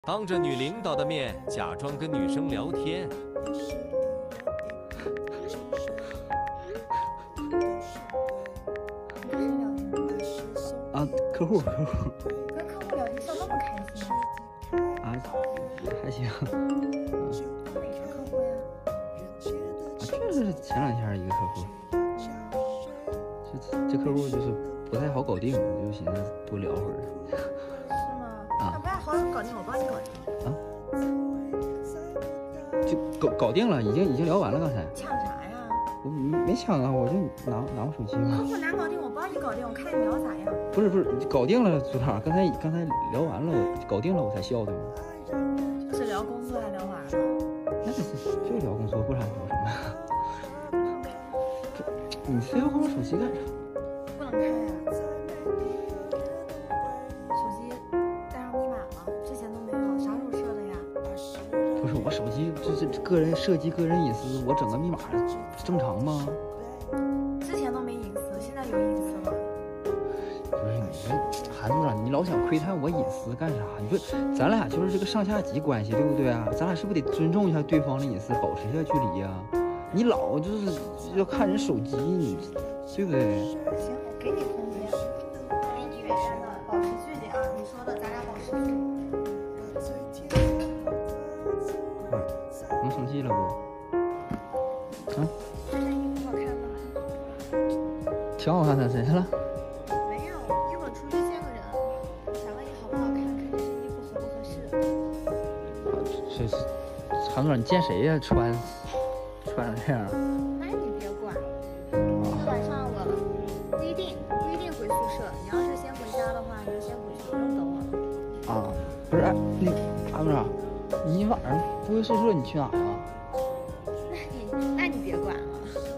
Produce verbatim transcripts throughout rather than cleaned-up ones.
当着女领导的面假装跟女生聊天。 啊，客户客户。 跟客户聊天笑那么开心啊，还行。 哪个客户呀？ 啊，就是前两天一个客户。这这客户就是不太好搞定，我就寻思多聊会儿。 是吗？啊，不太好搞定，我帮你搞定。 啊？就搞搞定了，已经已经聊完了，刚才。 抢啥呀？ 我没抢啊，我就拿拿我手机嘛。 客户难搞定，我帮你搞定，我看你聊啥呀？ 不是不是，搞定了，组长，刚才刚才聊完了，我搞定了，我才笑的嘛。 是聊工作还聊完了？ 那就聊工作，不然聊什么？你非要看我手机干啥？ 不能看呀。手机带上密码了，之前都没有，啥时候设的呀？ 不是我手机，这是个人涉及个人隐私，我整个密码正常吗？ 之前都没隐私，现在有隐私了。 不是你这韩组长，你老想窥探我隐私干啥？你说咱俩就是这个上下级关系，对不对啊？咱俩是不是得尊重一下对方的隐私，保持一下距离呀？你老就是要看人手机，你对不对？ 行，我给你空间，离你远远的，保持距离啊！你说的，咱俩保持距离。 嗯，能生气了不？啊？ 这件衣服好看吗？ 挺好看的，谁去了？ 没有，一会儿出去见个人，想问你好不好看，看这身衣服合不合适。 这是韩组长，你见谁呀？穿穿成这样？ 那你别管。今天晚上我不一定不一定回宿舍，你要是先回家的话，你就先回去，不用等我了。 啊，不是，那韩组长，你晚上不回宿舍，你去哪啊？ 那你那你别管了。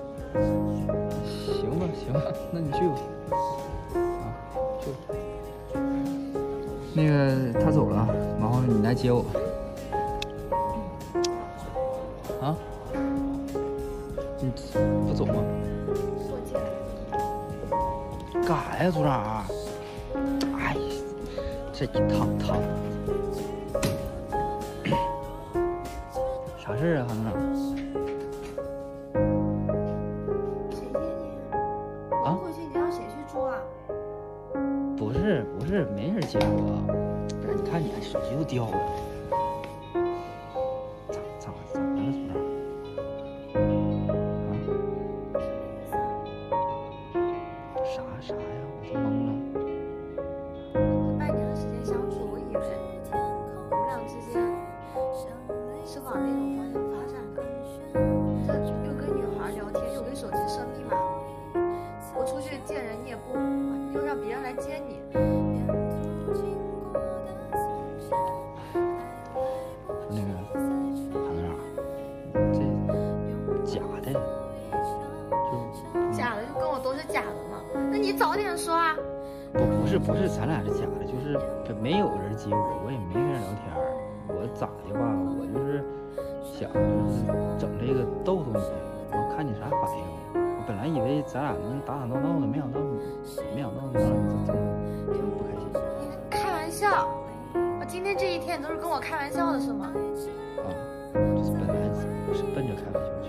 行吧，行吧，那你去吧。啊，去吧。那个他走了，然后你来接我吧。啊？你不走吗？ 我进来。 干啥呀，组长？哎，这一趟趟。啥事啊，韩组长？ 谁接你？我不回去，你让谁去住啊？ 不是不是，没人接我。不是，你看你手机都掉了。咋咋咋的了，组长？啊？啥啥呀？我都懵了。 这半年的时间相处，我以为我们俩之间是往那种方向发展的。这又跟女孩聊天，又给手机设密码，我出去见人你也不，又让别人来接你。 说那个韩组长，这假的，就假的就跟我都是假的嘛，那你早点说啊。 不不是不是，咱俩是假的，就是这没有人接我，我也没跟人聊天儿，我咋的吧，我就是想就是整这个逗逗你，我看你啥反应。我本来以为咱俩能打打闹闹的，没想到没想到能让你这么这么不开心。 你开玩笑，我今天这一天你都是跟我开玩笑的是吗？ 啊，就是本来是奔着开玩笑。